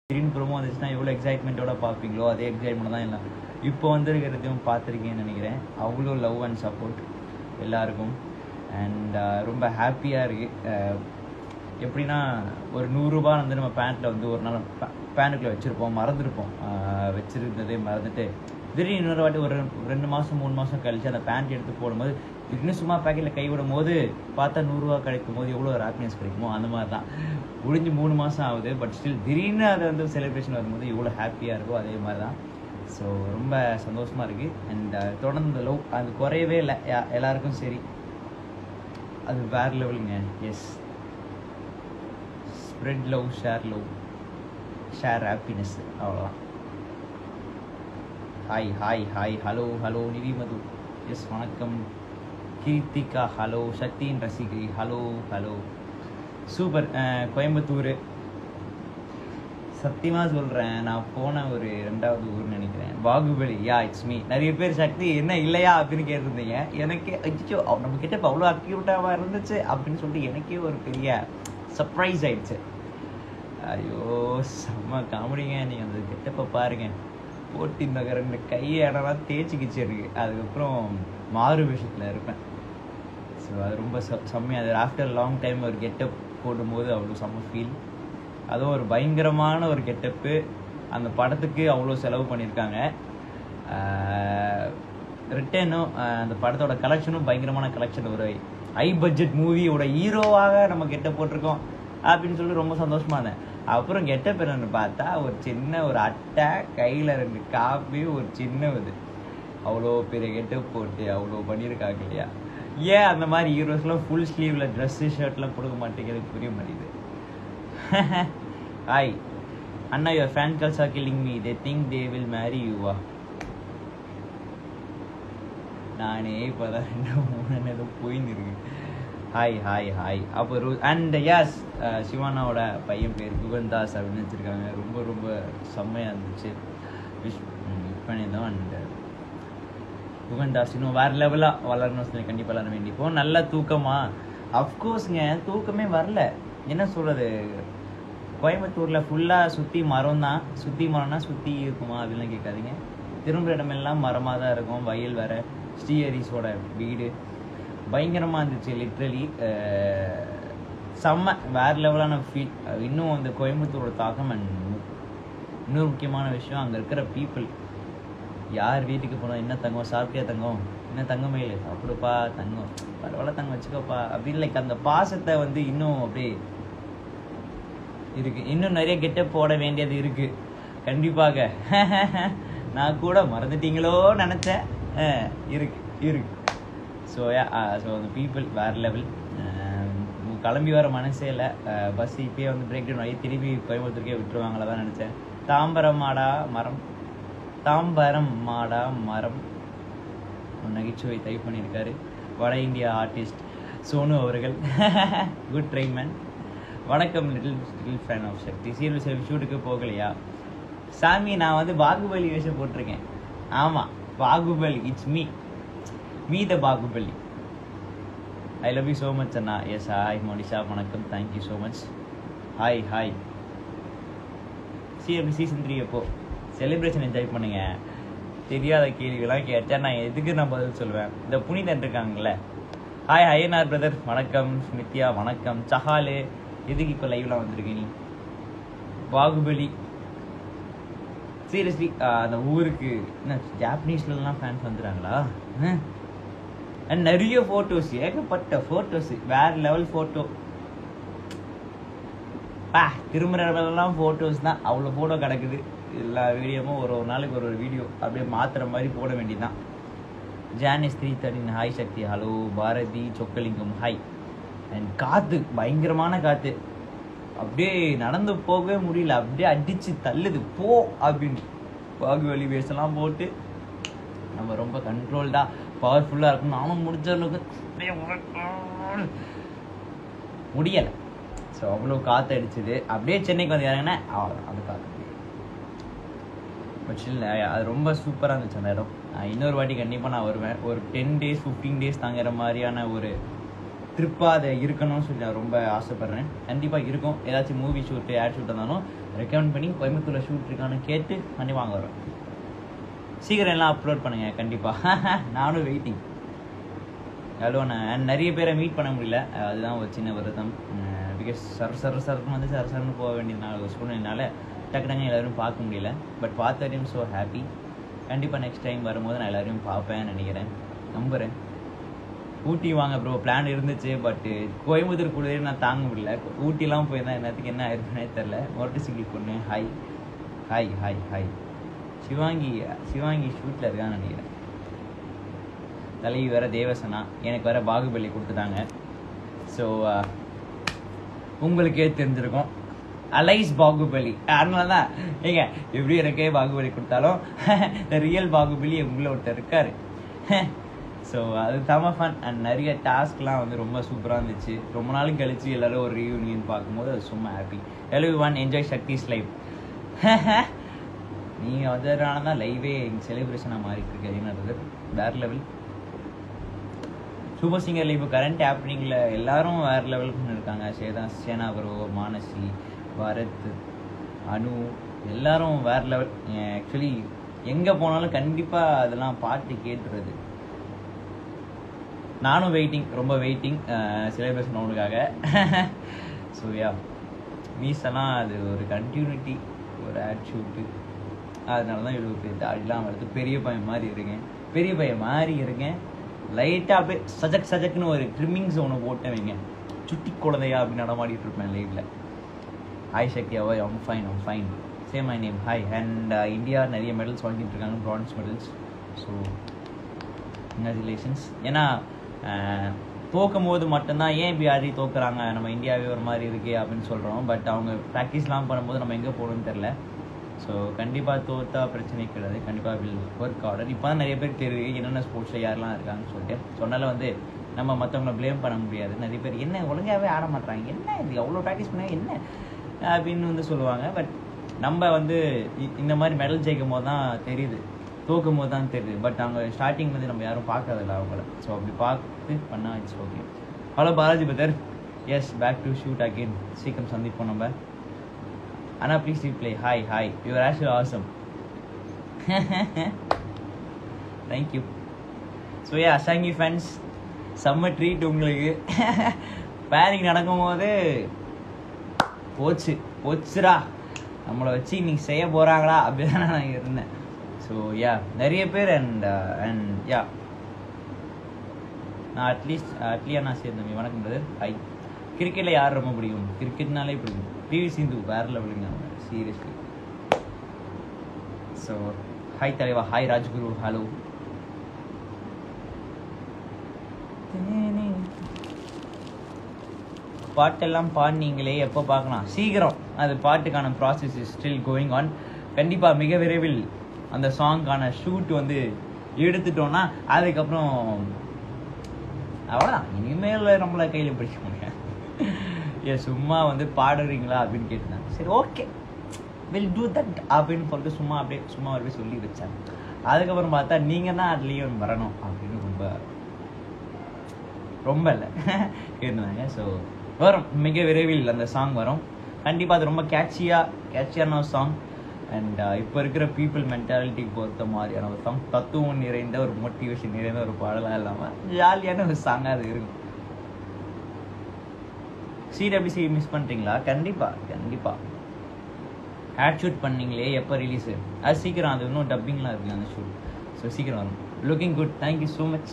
திடீர்னு ப்ரோமோ வந்துச்சுன்னா எவ்வளோ எக்ஸைட்மெண்ட்டோட பார்ப்பீங்களோ அதே எக்ஸைட்மெண்ட் தான் எல்லாம் இப்போ வந்துருக்கிறதையும் பார்த்துருக்கேன்னு நினைக்கிறேன். அவ்வளோ லவ் அண்ட் சப்போர்ட் எல்லாருக்கும். அண்ட் ரொம்ப ஹாப்பியாக இருக்குது. எப்படின்னா ஒரு 100 ரூபா வந்து நம்ம பேண்ட்டில் வந்து ஒரு நாள் பேண்ட்டுக்குள்ளே வச்சுருப்போம், மறந்துருப்போம். வச்சுருந்ததே மறந்துட்டு திடீர்னு இன்னொரு வாட்டி ஒரு 2 மாதம் 3 மாதம் கழிச்சு அந்த பேண்ட் எடுத்து போடும்போது இன்னும் சும்மா பேக்கெட்டில் கைவிடும் போது பார்த்தா 100 ரூபா கிடைக்கும் போது எவ்வளோ ஒரு ஹாப்பினஸ் கிடைக்குமோ அந்த மாதிரி தான். முடிஞ்சு 3 மாதம் ஆகுது, பட் ஸ்டில் திடீர்னு அதை வந்து செலிப்ரேஷன் வரும்போது எவ்வளோ ஹாப்பியாக இருக்கோ அதே மாதிரி தான். ஸோ ரொம்ப சந்தோஷமாக இருக்குது. அண்ட் தொடர்ந்து லவ் அது குறையவே இல்லை எல்லாருக்கும். சரி, அது வேறு லெவலுங்க. Yes, spread love, share happiness, அவ்வளோதான். Hi hi hi, hello hello Nivi Madhu, yes வணக்கம். கீர்த்திகா ஹலோ, சக்தியின் ரசிகை ஹலோ ஹலோ, சூப்பர். கோயம்புத்தூர் சத்தியமாக சொல்கிறேன், நான் போன ஒரு 2வது ஊர்னு நினைக்கிறேன். Baahubali, yeah it's me. நிறைய பேர் சக்தி என்ன இல்லையா அப்படின்னு கேட்டிருந்தீங்க. எனக்கே அச்சோ நம்ம கிட்ட இப்போ அவ்வளோ அக்யூட்டாக இருந்துச்சு அப்படின்னு சொல்லிட்டு எனக்கே ஒரு பெரிய சர்ப்ரைஸ் ஆயிடுச்சு. ஐயோ செம்ம காமெடிங்க. நீங்கள் அந்த கெட்டப்போ பாருங்க, போட்டி நகர் 2 கையை இடம்லாம் தேய்ச்சிக்கிச்சு இருக்கு. அதுக்கப்புறம் மாறு விஷயத்தில் இருப்பேன். ஸோ அது ரொம்ப செம்மையாக. அது ஆஃப்டர் லாங் டைம் ஒரு கெட்டப் போடும்போது அவ்வளோ செம்ம ஃபீல். அதுவும் ஒரு பயங்கரமான ஒரு கெட்டப்பு. அந்த படத்துக்கு அவ்வளோ செலவு பண்ணியிருக்காங்க. ரிட்டனும் அந்த படத்தோட கலெக்ஷனும் பயங்கரமான கலெக்ஷன். ஒரு ஹை பட்ஜெட் மூவியோட ஹீரோவாக நம்ம கெட்டப் போட்டிருக்கோம் அப்படின்னு சொல்லி ரொம்ப சந்தோஷமாக இருந்தேன். அப்புறம் கெட்டப் என்னன்னு பார்த்தா ஒரு சின்ன ஒரு அட்டை, கையில் 2 காப்பி, ஒரு சின்ன இது. அவ்வளோ பெரிய கெட்டப் போட்டு அவ்வளோ பண்ணியிருக்காங்க இல்லையா? ஏன் அந்த மாதிரி ஹீரோஸ்லாம் ஃபுல் ஸ்லீவில் ட்ரெஸ்ஸு ஷர்ட்லாம் கொடுக்க மாட்டேங்கிறது புரிய மாட்டேங்குது. ஹாய் அண்ணா, your fan girls are killing me, they think they will marry you. நானே இப்போ தான் 2-3 ஏதோ போயின்னு இருக்கு. Hi hi hi. அப்போ அண்ட் யாஸ் சிவானாவோட பையன் பேர் குகன்தாஸ் அப்படின்னு வச்சுருக்காங்க. ரொம்ப ரொம்ப செம்மையாக இருந்துச்சு. விஷ் பண்ணியிருந்தோம். அண்ட் குகன்தாஸ் இன்னும் வேறு லெவலாக வளரணும்னு சொல்லி கண்டிப்பாக எல்லாரும் வேண்டிப்போம். நல்ல தூக்கமா? அஃப்கோர்ஸுங்க, தூக்கமே வரல. என்ன சொல்கிறது, கோயம்புத்தூரில் ஃபுல்லாக சுற்றி மரம் தான். சுற்றி மரம்னா சுற்றி இருக்குமா அப்படின்லாம் கேட்காதீங்க. திரும்புகிற இடமெல்லாம் மரமாக தான் இருக்கும். வயல் வேறு. ஸ்ரீஹரிஸோட வீடு பயங்கரமாக இருந்துச்சு. லிட்ரலி செம்ம வேறு லெவலான ஃபீல். இன்னும் அந்த கோயம்புத்தூரோட தாக்கம். அண்ட் இன்னொரு முக்கியமான விஷயம், அங்கே இருக்கிற பீப்புள். யார் வீட்டுக்கு போனோம், என்ன தங்கம் சாப்பிட்டியா தங்கம், என்ன தங்கமே இல்லை, சாப்பிடுப்பா தங்கம், பரவாயில்ல தங்கம் வச்சுக்கோப்பா அப்படின்னு லைக் அந்த பாசத்தை வந்து இன்னும் அப்படியே இருக்கு. இன்னும் நிறைய கெட்டப் போட வேண்டியது இருக்கு கண்டிப்பாக. நான் கூட மறந்துட்டீங்களோ நினச்சேன். இருக்கு. ஸோ அந்த பீப்புள் வேறு லெவல். கிளம்பி வர மனசே இல்லை. பஸ் இப்பயே வந்து பிரேக் டவுன் ஆகி திரும்பி கோயம்புத்தூருக்கே விட்டுருவாங்களா தான் நினச்சேன். தாம்பரம் மாடா மரம் நகைச்சுவை டைப் பண்ணியிருக்காரு வட இந்தியா ஆர்டிஸ்ட் சோனு அவர்கள். Good try man. வணக்கம். Little fan of Sakthi. Serial ஷூட்டுக்கு போகலையா சாமி? நான் வந்து பாகுபலி வேஷம் போட்டிருக்கேன். ஆமாம், Baahubali. It's me the Baahubali. I love you so much அண்ணா. எஸ் ஹாய் மோனிஷா, வணக்கம். Thank you so much. Hi hi. Season 3 எப்போ செலிப்ரேஷன் என்ஜாய் பண்ணுங்க. தெரியாத கேள்விகளாம் கேட்டால் நான் எதுக்கு நான் பதில் சொல்லுவேன். இந்த புனிதன் இருக்காங்கல்ல. ஹாய் ஐயனார் பிரதர், வணக்கம். ஸ்மித்யா வணக்கம். சஹாலு, எதுக்கு இப்போ லைவ்லாம் வந்திருக்கே நீ? பாகுபலி சீரியஸ்லி அந்த ஊருக்கு என்ன ஜாப்பனீஸ்லாம் ஃபேன்ஸ் வந்துடுறாங்களா? அண்ட் நிறைய ஃபோட்டோஸ், ஏகப்பட்ட ஃபோட்டோஸ், வேறு லெவல் ஃபோட்டோ. திரும்புறவெல்லாம் ஃபோட்டோஸ் தான். அவ்வளோ ஃபோட்டோ கிடக்குது. எல்லா வீடியோவும் ஒரு நாளைக்கு ஒரு வீடியோ அப்படியே மாற்றுற மாதிரி போட வேண்டியதுதான். Janis 313 hi Sakthi. Hello Bharathi Chockalingam hi. And காற்று, பயங்கரமான காற்று. அப்படியே நடந்து போகவே முடியல, அப்படியே அடித்து தள்ளுது போ அப்படின்னு. பாகுபலி வேஷம்லாம் போட்டு நம்ம ரொம்ப கண்ட்ரோல்டாக பவர்ஃபுல்லாக இருக்கும். நானும் முடிஞ்ச அளவுக்கு முடியலை. ஸோ அவ்வளோ காற்று அடிச்சுது. அப்படியே சென்னைக்கு வந்து இறங்கினா அது காற்று. பட் இல்லை, அது ரொம்ப சூப்பராக இருந்துச்சு அந்த இடம். இன்னொரு வாட்டி கண்டிப்பாக நான் வருவேன். ஒரு 10 days 15 days தாங்கிற மாதிரியான ஒரு ட்ரிப்பாக அதை இருக்கணும்னு சொல்லி நான் ரொம்ப ஆசைப்பட்றேன். கண்டிப்பாக இருக்கும். ஏதாச்சும் மூவி ஷூட்டு ஆட் ஷூட் இருந்தாலும் ரெக்கமெண்ட் பண்ணி கோயம்புத்தூரில் ஷூட் இருக்கான்னு கேட்டு பண்ணி வாங்க வரோம். சீக்கிரம் எல்லாம் அப்லோட் பண்ணுங்கள் கண்டிப்பாக. நானும் வெயிட்டிங். ஹலோ நான் நிறைய பேரை மீட் பண்ண முடியல, அதுதான் ஒரு சின்ன வருத்தம். பிகாஸ் சருன்னு வந்து சரன்னு போக வேண்டியதுனால ஒரு சூழ்நிலைனால டக்கு எல்லோரும் பார்க்க முடியல. பட் பார்த்த வரையும் ஸோ ஹாப்பி. கண்டிப்பாக நெக்ஸ்ட் டைம் வரும்போது நான் எல்லோரையும் பார்ப்பேன்னு நினைக்கிறேன், நம்புகிறேன். ஊட்டி வாங்க ப்ரோ பிளான் இருந்துச்சு, பட்டு கோயம்புத்தூர் கூடவே நான் தாங்க முடியல. ஊட்டிலாம் போயிருந்தா என்னத்துக்கு என்ன ஆயிருக்குன்னே தெரில. மோட்டர் சைக்கிள் பொண்ணு hi hi hi hi. Sivaangi ஷூட்டில் இருக்கான்னு நினைக்கிறேன். தலைவி வேற தேவசனா, எனக்கு வேற பாகுபலி கொடுத்துட்டாங்க. ஸோ உங்களுக்கே தெரிஞ்சிருக்கும் அலைஸ் பாகுபலி. அதனால தான் ஏங்க எப்படி எனக்கே பாகுபலி கொடுத்தாலும் ரியல் பாகுபலி உங்களை ஒருத்தர் இருக்காரு. ஸோ அது செம ஃபன். அண்ட் நிறைய டாஸ்க்லாம் வந்து ரொம்ப சூப்பராக இருந்துச்சு. ரொம்ப நாள் கழிச்சு எல்லோரும் ஒரு ரீயூனியன் பார்க்கும்போது அது சும்மா happy. Everyone enjoy Sakthi's life. நீங்கள் வந்ததுனால தான் லைவே எங்கள் செலிப்ரேஷனாக மாறிட்டு இருக்கு. என்னது வேறு லெவல். சூப்பர் சிங்கரில் இப்போ கரண்ட் ஹேப்பனிங்கில் எல்லாரும் வேறு லெவலுக்கு இருக்காங்க. சேனா ப்ரோ, மானசி, பரத், அனு எல்லாரும் வேறு லெவல். ஆக்சுவலி எங்கே போனாலும் கண்டிப்பாக அதெல்லாம் பாட்டு கேட்டுறது. நானும் வெயிட்டிங், ரொம்ப வெயிட்டிங் செலிப்ரேஷன் ரவுண்டுக்காக. ஸோ யா மீஸெல்லாம் அது ஒரு கண்டினியூட்டி, ஒரு ஆட் ஷூட்டு. அதனால தான் இவ்வளோ தாடிலாம் வளர்த்து பெரிய பையன் மாதிரி இருக்கேன். லைட்டாக அப்படியே சஜக்குன்னு ஒரு ட்ரிம்மிங்ஸ் ஒன்று போட்டேன் வைங்க, சுட்டி குழந்தையா அப்படின்னு நடமாடிட்டு இருப்பேன் லைவில். ஹாய் சக்தியாவோ, I'm fine say my name hi. And India நிறைய மெடல்ஸ் வாங்கிட்டு இருக்காங்க, ப்ரான்ஸ் மெடல்ஸ். So congratulations. ஏன்னா தோக்கும் போது மட்டும்தான் ஏன் இப்படி ஆடி தோக்குறாங்க, நம்ம இந்தியாவே ஒரு மாதிரி இருக்கே அப்படின்னு சொல்கிறோம். பட் அவங்க ப்ராக்டிஸ்லாம் பண்ணும்போது நம்ம எங்கே போகணும்னு தெரில. ஸோ கண்டிப்பாக தோற்றா பிரச்சனை கிடையாது, கண்டிப்பாக வில் ஒர்க் ஆர்டர். இப்போ தான் நிறைய பேர் தெரியுது என்னென்ன ஸ்போர்ட்ஸில் யாரெல்லாம் இருக்காங்கன்னு சொல்லிட்டு. சொன்னால வந்து நம்ம மற்றவங்கள ப்ளேம் பண்ண முடியாது. நிறைய பேர் என்ன ஒழுங்காகவே ஆட மாட்டாங்க, என்ன இது அவ்வளோ ப்ராக்டிஸ் பண்ணாங்க என்ன அப்படின்னு வந்து சொல்லுவாங்க. பட் நம்ம வந்து இந்த மாதிரி மெடல் ஜெயிக்கும் போது தான் தெரியுது, தோக்கும் போது தான் தெரியுது. பட் அவங்க ஸ்டார்டிங் வந்து நம்ம யாரும் பார்க்கறதில்ல அவங்கள. ஸோ அப்படி பார்த்து பண்ணால் it's okay. Hello Balaji brother, yes back to shoot again. சீக்கிரம் சந்திப்போம் நம்ம. அண்ணா please play. Hi you're actually awesome. Thank you. So ஏ அசாங்கி ஃபேன்ஸ், செம்ம ட்ரீட் உங்களுக்கு. பேரிங் நடக்கும்போது போச்சுடா நம்மளை வச்சு இன்னைக்கு செய்ய போகிறாங்களா அப்படிதான் நான் இருந்தேன். ஸோ யா நிறைய பேர் அண்ட் யா நான் அட்லியா நான் சேர்ந்தேன். வணக்கம் பிரதர். ஹாய். கிரிக்கெட்டில் யார் ரொம்ப பிடிக்கும்? கிரிக்கெட்னாலே பிடிக்கும். பிவி சிந்து வேறு லெவலுங்க அவங்க, சீரியஸ்லி. ஸோ ஹாய் தலைவா. ஹாய் ராஜ்குரு. ஹலோ. பாட்டெல்லாம் பாடினீங்களே, எப்போ பார்க்கலாம்? சீக்கிரம். அது பாட்டுக்கான process is still going on. கண்டிப்பாக மிக விரைவில் அந்த சாங்கான ஷூட் வந்து எடுத்துட்டோன்னா அதுக்கப்புறம் அவ்வளோதான். இனிமேல் நம்மளை கையில் பிடிக்க முடியும். ஏன் சும்மா வந்து பாடுறீங்களா அப்படின்னு கேட்டுருந்தாங்க. சரி ஓகே வில் டூ தட் அப்படின்னு சொல்லிட்டு சும்மா அப்படியே சொல்லி வச்சாங்க. அதுக்கப்புறம் பார்த்தா நீங்கள் தான் அதுலேயும் வரணும் அப்படின்னு ரொம்ப இல்லை இருந்தாங்க. ஸோ வரும் மிக விரைவில் அந்த சாங் வரும் கண்டிப்பாக. அது ரொம்ப கேட்சியான சாங். அண்ட் இப்போ இருக்கிற பீப்புள் மென்டாலிட்டிக்கு பொறுத்த மாதிரியான ஒரு சாங், தத்துவம் நிறைந்த ஒரு மோட்டிவேஷன் நிறைந்த ஒரு பாடலாக இல்லாமல் ஜாலியான ஒரு சாங்காக அது இருக்கும். சிடபிள்யூசி மிஸ் பண்ணுறீங்களா? கண்டிப்பாக ஆட் ஷூட் பண்ணீங்களே, எப்போ ரிலீஸு? அது சீக்கிரம், அது இன்னும் டப்பிங்லாம் இருக்குது அந்த ஷூட். ஸோ சீக்கிரம் வரும். Looking good, thank you so much.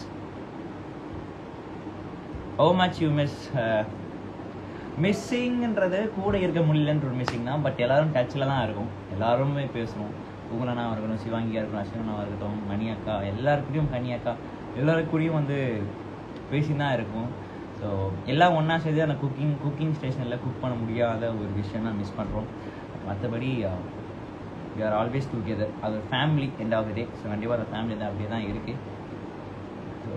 How much you மிஸ்ஸிங்ன்றது கூட இருக்க முடியலன்ற ஒரு மிஸ்ஸிங் தான். பட் எல்லோரும் டச்சில் தான் இருக்கும், எல்லாருமே பேசணும். உங்களனாக இருக்கட்டும், சிவாங்கியாக இருக்கட்டும், அஸ்வினாக இருக்கட்டும், மணி அக்கா, எல்லாருக்கிட்டையும் கனி அக்கா எல்லாருக்கூடையும் வந்து பேசி தான் இருக்கும். ஸோ எல்லாம் ஒன்றா சேர்ந்து அந்த குக்கிங் ஸ்டேஷனில் குக் பண்ண முடியாத ஒரு விஷயம் தான் மிஸ் பண்ணுறோம். மற்றபடி வி ஆர் ஆல்வேஸ் டுகெதர். அது ஒரு family end of the day. So கண்டிப்பாக அந்த ஃபேமிலி தான் அப்படியே தான் இருக்குது. ஸோ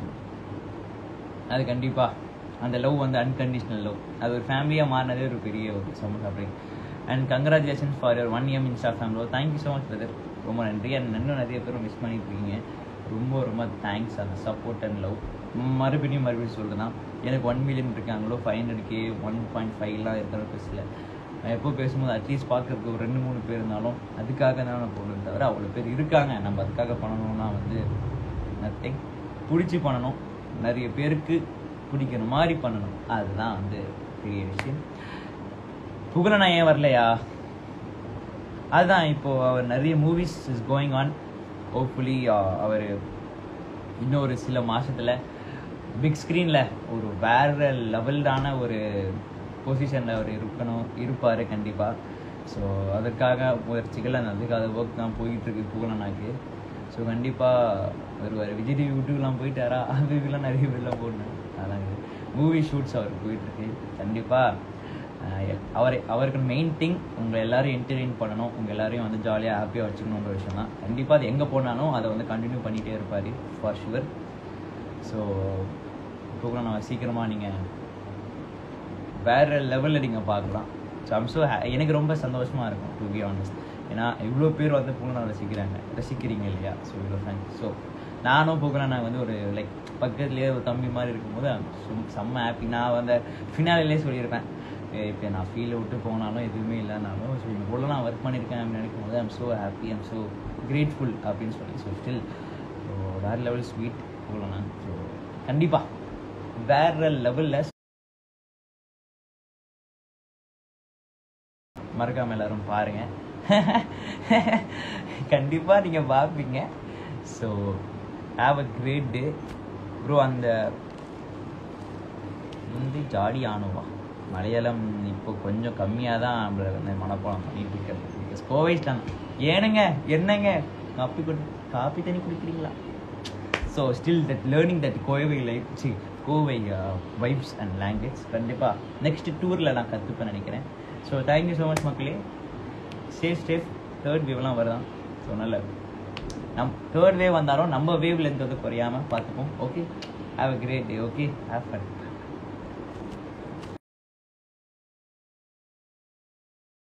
அது கண்டிப்பாக அந்த லவ் வந்து அன்கண்டிஷனல் லவ், அது ஒரு ஃபேமிலியாக மாறினதே ஒரு பெரிய ஒரு support. And congratulations for your 1 year insta family. Thank you so much brother, ரொம்ப நன்றி. அண்ட் இன்னும் நிறைய பேரும் மிஸ் பண்ணிட்டு இருக்கீங்க, ரொம்ப தேங்க்ஸ் அந்த சப்போர்ட் அண்ட் லவ். மறுபடியும் சொல்கிறேன்னா எனக்கு 1 million இருக்காங்களோ 500K 1.5 இருக்கிற பேசல நான் எப்போ பேசும்போது அட்லீஸ்ட் பார்க்கறதுக்கு ஒரு 2-3 பேர் இருந்தாலும் அதுக்காக தான் நான் போகணும் தவிர அவ்வளோ பேர் இருக்காங்க, நம்ம அதுக்காக பண்ணணும்னா வந்து நத்திங். பிடிச்சி பண்ணணும், நிறைய பேருக்கு பிடிக்கிற மாதிரி பண்ணணும், அதுதான் வந்து பெரிய விஷயம். புகழனா ஏன் வரலையா? அதுதான் இப்போது அவர் நிறைய movies is going on. Hopefully அவர் இன்னொரு சில மாதத்தில் பிக் ஸ்க்ரீனில் ஒரு வேறு லெவல்டான ஒரு பொசிஷனில் அவர் இருப்பார் கண்டிப்பாக. ஸோ அதற்காக முயற்சிகள் அதுக்காக ஒர்க் தான் போயிட்டுருக்கு புகழனாக்கு. ஸோ கண்டிப்பாக வருவார். விஜய் டிவி யூடியூப்லாம் போயிட்டாரா? அதுக்கெல்லாம் நிறைய பேர்லாம் போடணும். அதான் மூவி ஷூட்ஸ் அவருக்கு போயிட்டுருக்கு. கண்டிப்பாக அவருக்கு மெயின் திங் உங்கள் எல்லோரும் என்டர்டெயின் பண்ணணும், உங்கள் எல்லோரையும் வந்து ஜாலியாக ஹாப்பியாக வச்சுக்கணுன்ற விஷயம் தான். கண்டிப்பாக அது எங்கே போனாலும் அதை வந்து கண்டினியூ பண்ணிகிட்டே இருப்பார் ஃபார் ஷுவர். ஸோ புகழனா சீக்கிரமாக நீங்கள் வேறு லெவலில் நீங்கள் பார்க்கலாம். ஸோ ஐம் ஸோ எனக்கு ரொம்ப சந்தோஷமாக இருக்கும் டு பி ஆனஸ்ட். ஏன்னா இவ்வளோ பேர் வந்து புகழனை ரசிக்கிறீங்க இல்லையா? ஸோ இவ்வளோ ஃப்ரெண்ட்ஸ். ஸோ நானும் புகழனை வந்து ஒரு லைக் பக்கத்துலேயே ஒரு தம்பி மாதிரி இருக்கும்போது செம்ம ஹாப்பி. நான் வந்து ஃபினாலிலே சொல்லியிருப்பேன், இப்போ நான் ஃபீலை விட்டு போனாலும் எதுவுமே இல்லைனாலும் ஸோ இவ்வளோ நான் ஒர்க் பண்ணியிருக்கேன் அப்படின்னு நினைக்கும் போது I'm so happy, I'm so grateful அப்படின்னு சொல்லி. ஸோ ஸ்டில் ஸோ வேறு லெவல் ஸ்வீட் புகழனா. ஸோ கண்டிப்பாக வேறு லெவலில் மறக்காமல் எல்லோரும் பாருங்கள். கண்டிப்பாக நீங்கள் பார்ப்பீங்க. So have a great day bro. அந்த வந்து ஜாடி ஆணுவா மலையாளம் இப்போ கொஞ்சம் கம்மியாக தான் நம்மளை மனப்பாடம் பண்ணிட்டு இருக்கிறது. பிகாஸ் கோவைஸ்லாம் ஏனுங்க என்னங்க காப்பி தண்ணி குடிக்கிறீங்களா? So still that learning that Kovai life Kovai vibes and language கண்டிப்பாக நெக்ஸ்ட் டூரில் நான் கற்றுப்பேன் நினைக்கிறேன். ஸோ தேங்க்யூ ஸோ மச் மக்களே. சேஃப் 3rd வேவ்லாம் வருதான். ஸோ நல்ல தேர்ட் வேவ் வந்தாலும் நம்ம வேவ்லேருந்து வந்து குறையாமல் பார்த்துப்போம். Okay, have a great day. Okay, have fun.